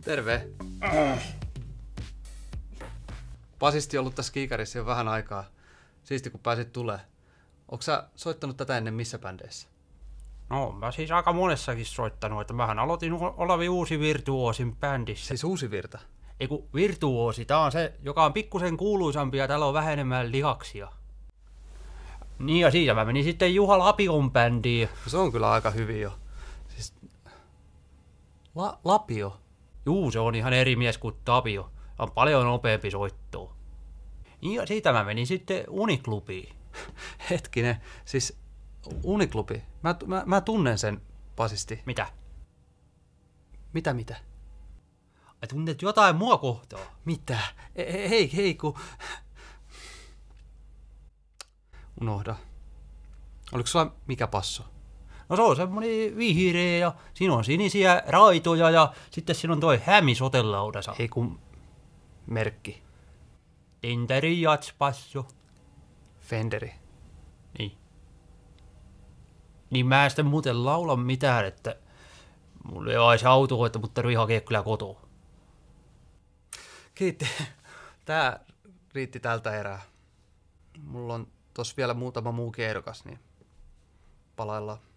Terve. Basisti on ollut tässä Kiikarissa jo vähän aikaa. Siisti kun pääsit tulee. Onko sä soittanut tätä ennen missä bändeissä? No, mä siis aika monessakin soittanut, että mähän aloitin Olavi Uusi Virtuoosin bändissä. Siis Uusi Virta? Eiku, Virtuoosi, tää on se, joka on pikkusen kuuluisampi ja täällä on vähän enemmän lihaksia. Niin ja siitä mä menin sitten Juha Lapion bändiin. Se on kyllä aika hyvin jo. Siis... Lapio? Juu, se on ihan eri mies kuin Tapio. On paljon nopeampi soittoa. Niin ja siitä mä menin sitten Uniklubiin. Hetkinen, siis Uniklubi. Mä tunnen sen basisti. Mitä? Mitä? Ai tunnet jotain mua kohtaa? Mitä? Hei ku... Unohda. Oliko sulla mikä passo? No se on semmonen vihreä ja siinä on sinisiä raitoja ja sitten siinä on toi hämisotelaudasa. Ei kun merkki. Tinteri Jats-passo. Fenderi. Niin. Niin mä en sitten muuten laula mitään, että mulla ei olisi autoa, että mut tarvii hakea kyllä kotoa. Kiitti. Tää riitti tältä erää. Mulla on tossa vielä muutama muukin ehdokas, niin palaillaan.